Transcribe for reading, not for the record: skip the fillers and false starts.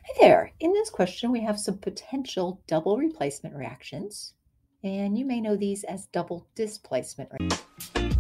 Hi there. In this question, we have some potential double replacement reactions, and you may know these as double displacement reactions.